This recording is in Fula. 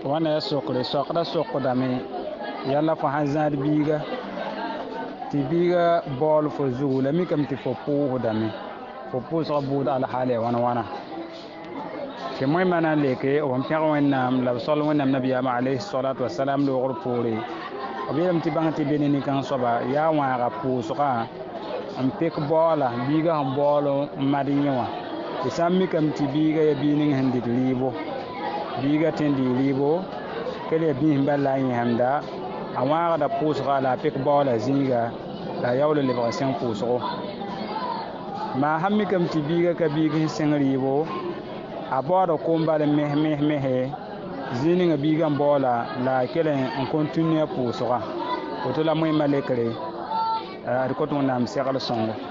wana ya sokre sokda sokdame yalla fo hazard biga ti biga bol fo zu la mi kam ti fo po dame fo po so bud ala hale wana ke moy mana leke o mpiya wonnam la sol wonnam nabiya ma alayhi salatu wassalam lo gor pore o biram ti bangati benini kan soba ya wa ga po so ka am pek bola biga ham bolo madinwa isammi kam ti biga ya binin handi libo biga tendi libo kele bi mbala yin hamda awa da pusga la pek bola zinga la yawle le ba sen pusgo ma hammi kam ti biga ka biga sen libo abodo komba le meh zininga biga bola la kele on continue pusga oto la moy malekre ar ko to nam segal songo